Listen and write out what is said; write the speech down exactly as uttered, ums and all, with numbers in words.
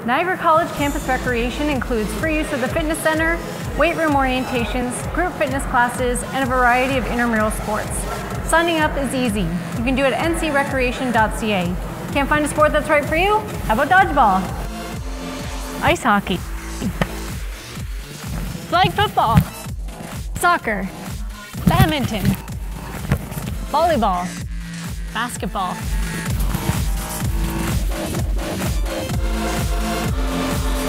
Niagara College campus recreation includes free use of the fitness center, weight room orientations, group fitness classes, and a variety of intramural sports. Signing up is easy. You can do it at n c recreation dot c a. Can't find a sport that's right for you? How about dodgeball? Ice hockey. Flag football. Soccer. Badminton. Volleyball. Basketball.